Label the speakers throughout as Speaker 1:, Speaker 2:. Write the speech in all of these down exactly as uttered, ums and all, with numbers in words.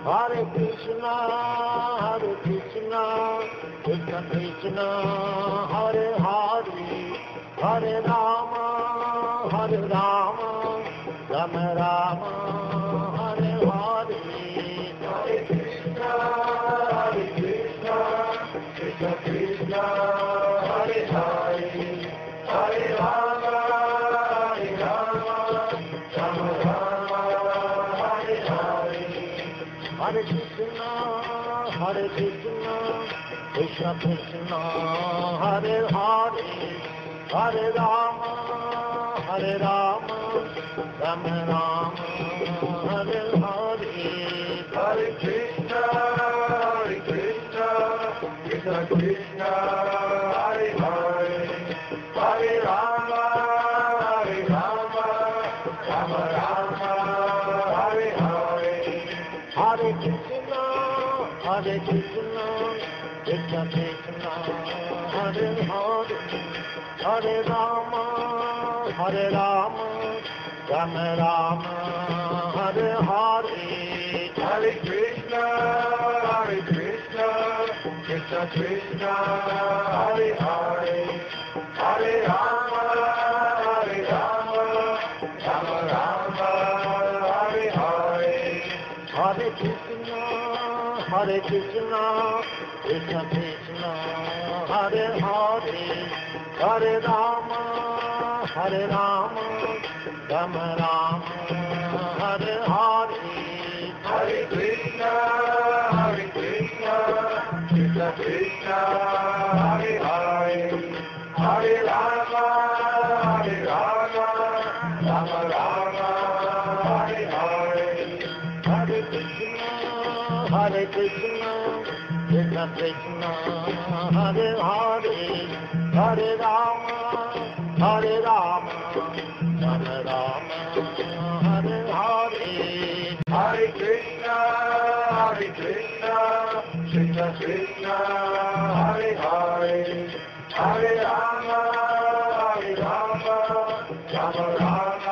Speaker 1: Hare Krishna, Hare Krishna, Krishna Krishna, Hare Hare, Hare Rama, Hare Rama, Rama Rama, Hare Hare. Hare Krishna, Hare Krishna, Krishna Krishna, Hare Hare, Hare Rama, Hare Rama, Rama Rama, Hare Hare. Hare Krishna, Hare Krishna, Krishna Krishna, Hare Hare, Hare Rama, Hare Rama, Rama Rama, Hare Hare. Hare Krishna, Hare Krishna, Krishna Krishna, Hare Hare, Hare Rama, Hare Rama, Rama Rama, Hare Hare. Hare Krishna, Hare Krishna, Krishna Krishna, Hare Hare, Hare Rama, Hare Rama, Rama Rama, Hare Hare. Hare Krishna, Hare Krishna, Krishna Krishna, Hare Hare, Hare Rama, Hare Rama, Rama Rama, Hare Hare. Hare Krishna, Hare Krishna, Krishna Krishna, Hare Hare, Hare Rama, Hare Rama, Rama Rama, Hare Hare. Hare Krishna, Hare Krishna, Krishna Krishna, Hare Hare, Hare Rama, Hare Rama, Rama Rama, Hare Hare. Hare Krishna, Hare Krishna, Krishna Krishna, Hare Hare, Hare Rama, Hare Rama, Rama Rama, Hare Hare. Hare Krishna, Hare Krishna, Krishna Krishna, Hare Hare, Hare Rama, Hare Rama, Rama Rama,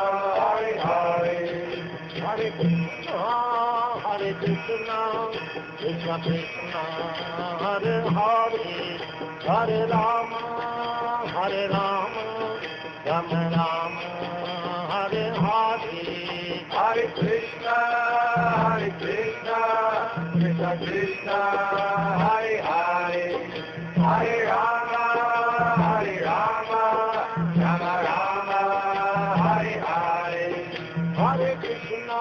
Speaker 1: Hare Hare. Hare Krishna, Hare Krishna, Krishna Krishna, Hare Hare, Hare Rama, Hare Rama, Rama Rama, Hare Hare. Hare Krishna, Hare Krishna, Krishna Krishna, Hare Hare, Hare Rama, Hare Rama, Rama Rama, Hare Hare. Hare Krishna,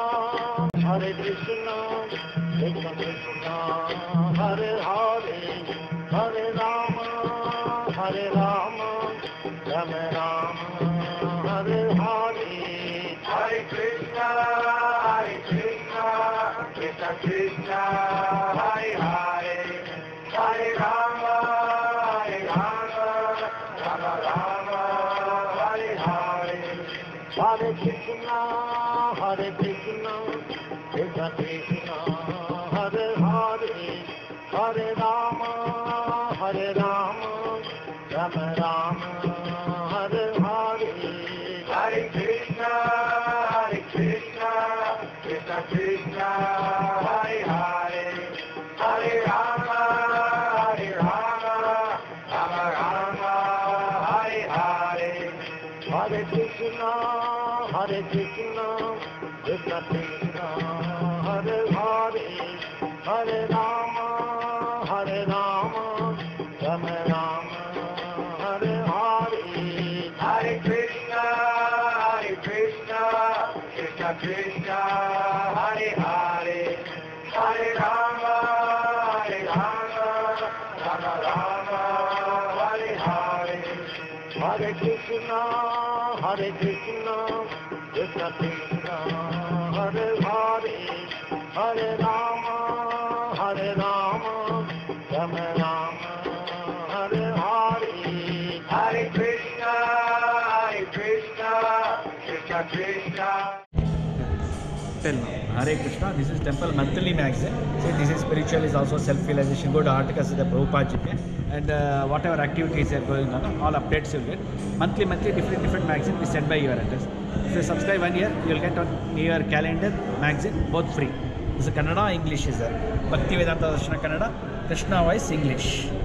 Speaker 1: Hare Krishna, Krishna Krishna, Hare Hare, Hare Rama, Hare Rama, Rama Rama, Hare Hare. Hare Krishna, Hare Krishna, Krishna Krishna, Hare Hare, Hare Rama, Hare Rama, Rama Rama, Hare Hare. Hare Krishna, Hare Krishna, Krishna Krishna, Hare Hare, Hare Rama, Hare Rama, Rama Rama, Hare Hare. Hare Krishna, Hare Krishna, Krishna Krishna, Hare Hare, Hare Rama, Hare Rama, Rama Rama, Hare Hare. Hare Krishna, Hare Krishna, Krishna Krishna, Hare Hare, Hare Rama, Hare Rama, Rama Rama, Hare Hare. Hare Krishna, Hare Krishna, Krishna Krishna, Hare Hare, Hare Rama, Hare Rama, Rama Rama, Hare Hare. Hare Krishna, Hare Krishna, Krishna Krishna, Hare Hare, Hare Rama, Hare Rama, Rama Rama, Hare Hare. Hare Krishna, Hare Krishna, Krishna Krishna.
Speaker 2: Tell me. Hare Krishna, this is Temple Monthly Magazine. See, this is spiritual, is also self-realization. Go to articles of the Prabhupada G P, and uh, whatever activities are going on, all updates you'll get. Monthly, monthly, different, different magazine is sent by your address. If you subscribe one year, you'll get on your calendar magazine, both free. Is a Kannada, English is there. Bhakti Vedanta Darshana Kannada, Krishna voice English.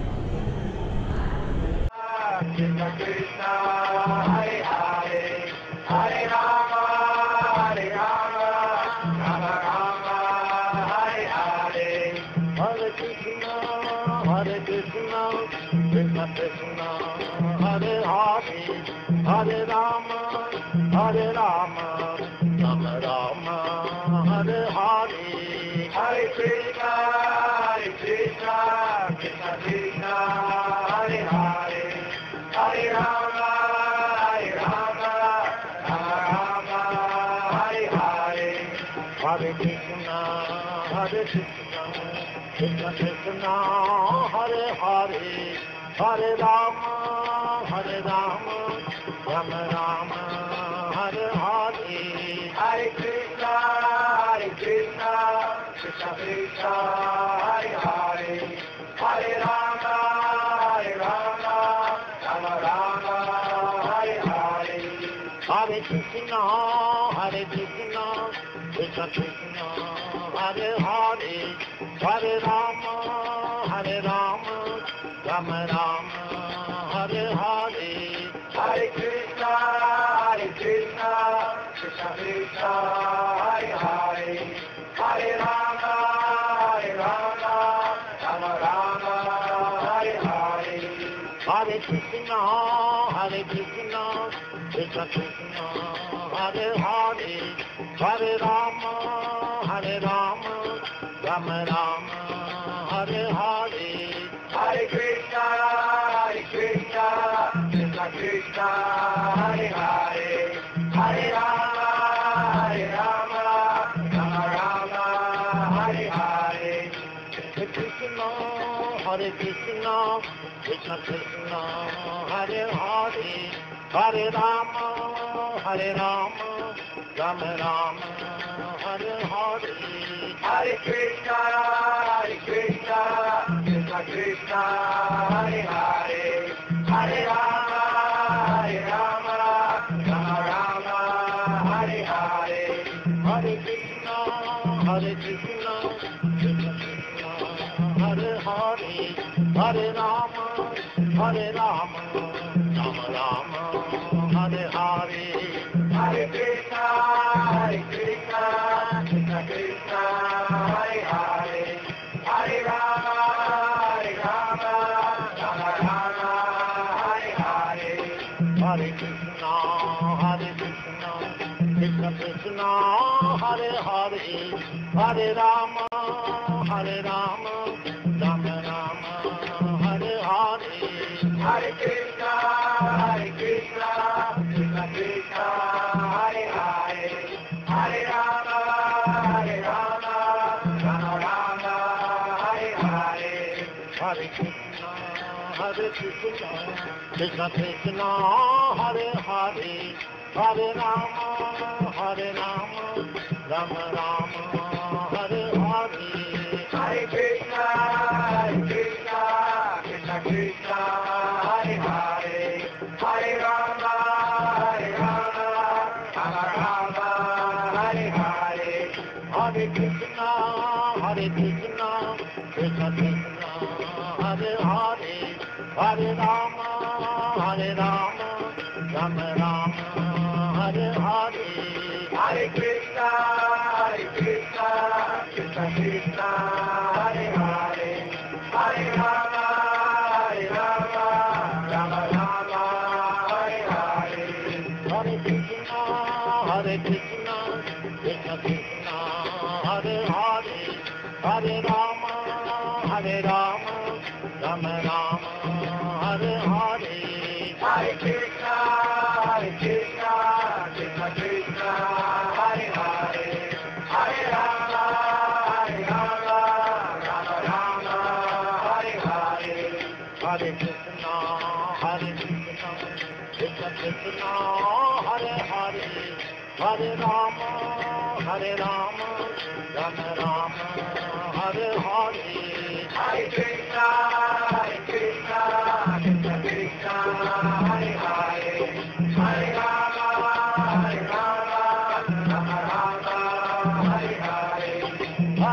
Speaker 1: Krishna Krishna Hare Hare Hare Rama Hare Rama Rama Rama Hare Hare Hare Krishna Hare Krishna Krishna Krishna Hare Hare Hare Rama Hare Rama Rama Rama Hare Hare Hare Krishna Hare Krishna Krishna Krishna Hare Hare Hare Rama Hare Rama Rama Rama Hare Hare Hare Krishna Hare Krishna Krishna Krishna Hare Hare Hare Rama Hare Rama Rama Rama Hare Hare Hare Krishna Hare Krishna Krishna Krishna Hare Hare Hare Rama Hare Rama Rama Rama Hare Hare Hare Krishna Hare Krishna Krishna Krishna Hare Hare Hare Rama Hare Rama Rama Rama Hare Hare Hare Krishna Hare Krishna Krishna Krishna Hare Hare Hare Rama Hare Rama Rama Rama Hare Hare Hare Krishna Hare Krishna Krishna Krishna Hare Hare Hare Rama Hare Rama Rama Rama Hare Hare Hare Krishna Hare Krishna Krishna Krishna Hare Hare Hare Rama Hare Rama Rama Rama Hare Hare Hare Krishna Hare Krishna Krishna Krishna Hare Hare Hare Rama Hare Rama Rama Rama Hare Hare Hare Krishna Hare Krishna Krishna Krishna Hare Hare Hare Rama Hare Rama Rama Rama Hare Hare Hare Krishna Hare Krishna Krishna Krishna Hare Hare Hare Rama Hare Rama Rama Rama Hare Hare Hare Krishna Hare Krishna Krishna Krishna Hare Hare Hare Rama Hare Rama Rama Rama Hare Hare Hare Krishna Hare Krishna Krishna Krishna Hare Hare Hare Rama Hare Rama Rama Rama Hare Hare Hare Krishna Hare Krishna Krishna Krishna Hare Hare Hare Rama Hare Rama Rama Rama Hare Hare Hare Krishna Hare Krishna Krishna Krishna Hare Hare Hare Rama Hare Rama Rama Rama Hare Hare Hare Krishna Hare Krishna Krishna Krishna Hare Hare Hare Rama Hare Rama Rama Rama Hare Hare Hare Krishna Hare Krishna Krishna Krishna Hare Hare Hare Rama Hare Rama Rama Rama Hare Hare Hare Krishna Hare Krishna Krishna Krishna Hare Hare Hare Rama Hare Rama Rama Rama Hare Hare Hare Krishna Hare Krishna Krishna Krishna Hare Hare Hare Rama Hare Rama Rama Rama Hare Hare Hare Krishna Hare Krishna Krishna Krishna Hare Hare Hare Rama Hare Rama Rama Rama Hare Hare Hare Krishna Hare Krishna Krishna Krishna Hare Hare Hare Rama Hare Rama Rama Rama Hare Hare Hare Krishna Hare Krishna Krishna Krishna Hare Hare Hare Rama Hare Rama Rama Rama Hare Hare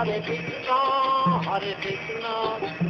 Speaker 1: Hare Krishna, Hare Krishna,